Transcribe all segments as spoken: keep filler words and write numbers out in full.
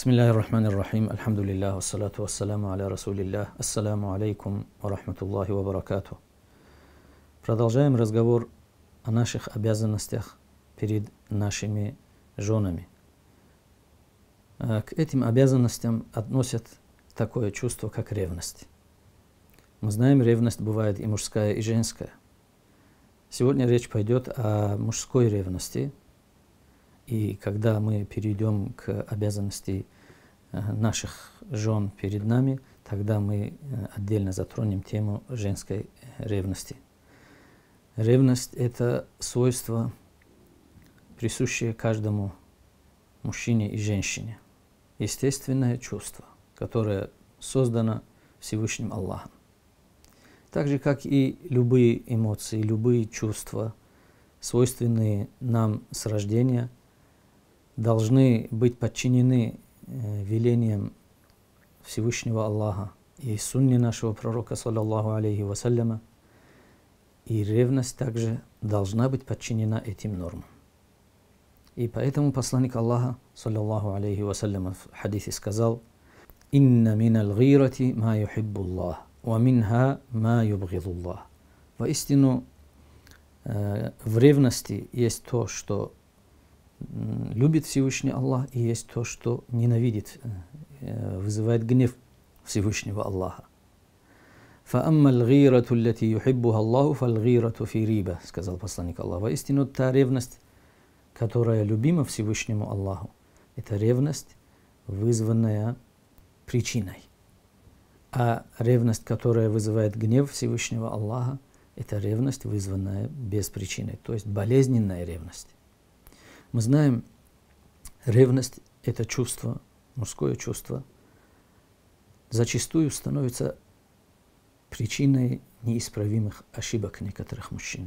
Бисмиллахи рахмани рахим, альхамдулиллах, вассалату вассаламу аля расулиллах, ассаламу алейкум ва рахматуллахи ва баракату. Продолжаем разговор о наших обязанностях перед нашими женами. К этим обязанностям относят такое чувство, как ревность. Мы знаем, ревность бывает и мужская, и женская. Сегодня речь пойдет о мужской ревности. И когда мы перейдем к обязанности наших жен перед нами, тогда мы отдельно затронем тему женской ревности. Ревность – это свойство, присущее каждому мужчине и женщине. Естественное чувство, которое создано Всевышним Аллахом. Так же, как и любые эмоции, любые чувства, свойственные нам с рождения, должны быть подчинены велениям Всевышнего Аллаха и сунне нашего пророка, саллаллаху алейхи вассаляма. И ревность также должна быть подчинена этим нормам. И поэтому посланник Аллаха, саллаллаху алейхи вассаляма, в хадисе сказал: «Инна минал гирати ма юхиббуллах, ва минха ма юбгидуллах». Воистину, в ревности есть то, что любит Всевышний Аллах, и есть то, что ненавидит, вызывает гнев Всевышнего Аллаха. «Фаамма аль-гирату аллати юхиббуха Аллаху фаль-гирату фи риба», сказал посланник Аллаха. Воистину, та ревность, которая любима Всевышнему Аллаху, это ревность, вызванная причиной. А ревность, которая вызывает гнев Всевышнего Аллаха, это ревность, вызванная без причины, то есть болезненная ревность. Мы знаем, ревность – это чувство, мужское чувство, зачастую становится причиной неисправимых ошибок некоторых мужчин.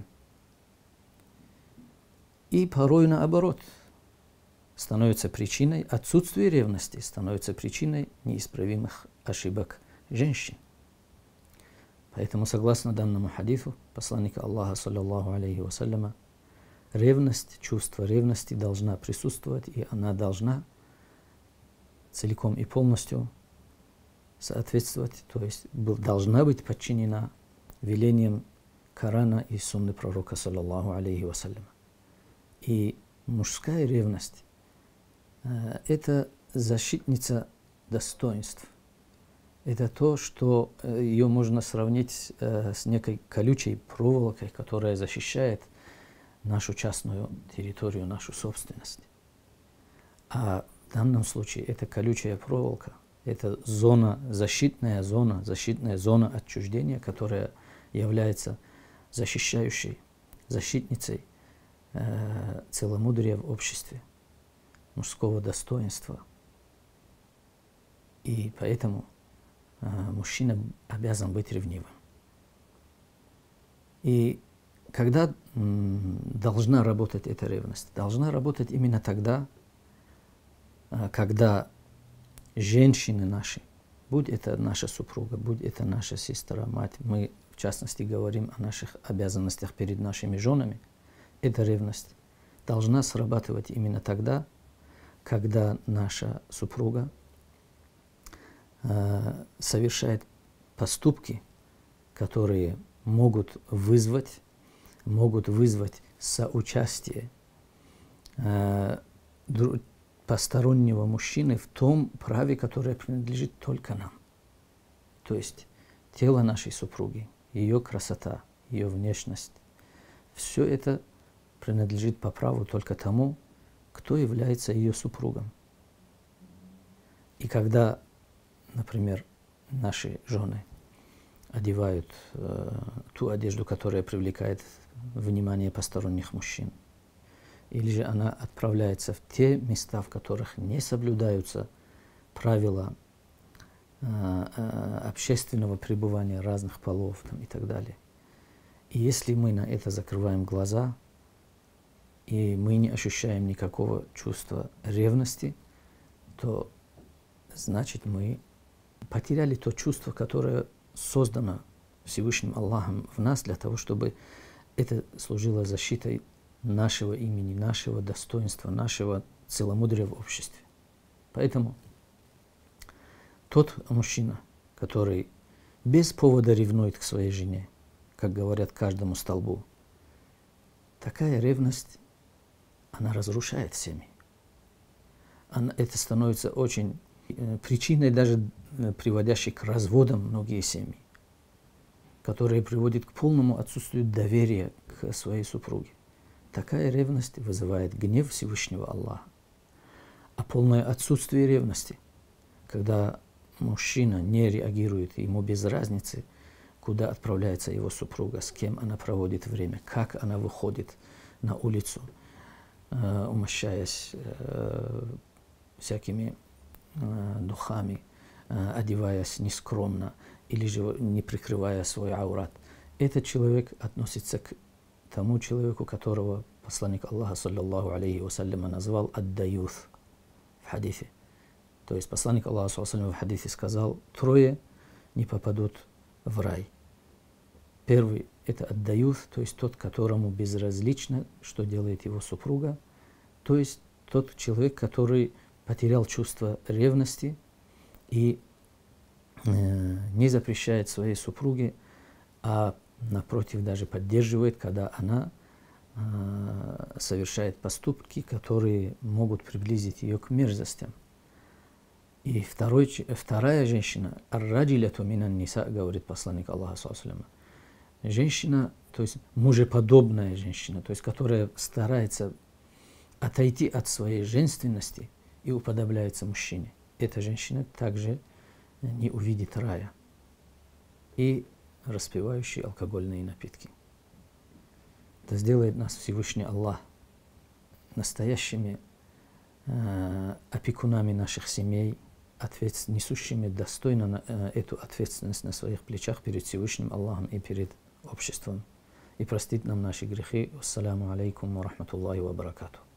И порой наоборот, становится причиной отсутствия ревности, становится причиной неисправимых ошибок женщин. Поэтому, согласно данному хадису посланника Аллаха, саллаллаху алейхи вассаляма, ревность, чувство ревности должна присутствовать, и она должна целиком и полностью соответствовать, то есть должна быть подчинена велениям Корана и сунны пророка, саллаллаху алейхи вассаляма. И мужская ревность э, – это защитница достоинств. Это то, что э, ее можно сравнить э, с некой колючей проволокой, которая защищает нашу частную территорию, нашу собственность. А в данном случае это колючая проволока, это зона, защитная зона, защитная зона отчуждения, которая является защищающей, защитницей э, целомудрия в обществе, мужского достоинства. И поэтому э, мужчина обязан быть ревнивым. И когда м, должна работать эта ревность? Должна работать именно тогда, когда женщины наши, будь это наша супруга, будь это наша сестра, мать, мы в частности говорим о наших обязанностях перед нашими женами, эта ревность должна срабатывать именно тогда, когда наша супруга э, совершает поступки, которые могут вызвать могут вызвать соучастие э, постороннего мужчины в том праве, которое принадлежит только нам. То есть тело нашей супруги, ее красота, ее внешность, все это принадлежит по праву только тому, кто является ее супругом. И когда, например, наши жены одевают э, ту одежду, которая привлекает внимание посторонних мужчин, или же она отправляется в те места, в которых не соблюдаются правила э, э, общественного пребывания разных полов там, и так далее. И если мы на это закрываем глаза, и мы не ощущаем никакого чувства ревности, то значит мы потеряли то чувство, которое создано Всевышним Аллахом в нас для того, чтобы это служило защитой нашего имени, нашего достоинства, нашего целомудрия в обществе. Поэтому тот мужчина, который без повода ревнует к своей жене, как говорят каждому столбу, такая ревность, она разрушает семьи. Она, это становится очень э, причиной, даже э, приводящей к разводам многие семьи, которые приводят к полному отсутствию доверия к своей супруге. Такая ревность вызывает гнев Всевышнего Аллаха. А полное отсутствие ревности, когда мужчина не реагирует, ему без разницы, куда отправляется его супруга, с кем она проводит время, как она выходит на улицу, э, умощаясь э, всякими э, духами, э, одеваясь нескромно или же не прикрывая свой аурат. Этот человек относится к тому человеку, которого посланник Аллаха, саллаллаху алейхи вассаляма, назвал ад-даюс в хадисе. То есть посланник Аллаха, саллаллаху алейхи вассаляма, в хадисе сказал, трое не попадут в рай. Первый – это ад-даюс, то есть тот, которому безразлично, что делает его супруга, то есть тот человек, который потерял чувство ревности и э, не запрещает своей супруге, а напротив даже поддерживает, когда она э, совершает поступки, которые могут приблизить ее к мерзостям. И второй, вторая женщина, ар-раджиляту минан ниса, говорит посланник Аллаха, саллаллаху алейхи ва саллям, женщина, то есть мужеподобная женщина, то есть которая старается отойти от своей женственности и уподобляется мужчине. Эта женщина также не увидит рая. И распивающий алкогольные напитки. Это сделает нас Всевышний Аллах настоящими э, опекунами наших семей, ответств, несущими достойно на, э, эту ответственность на своих плечах перед Всевышним Аллахом и перед обществом. И простит нам наши грехи. Ассаляму алейкум ва рахматуллахи ва баракатух.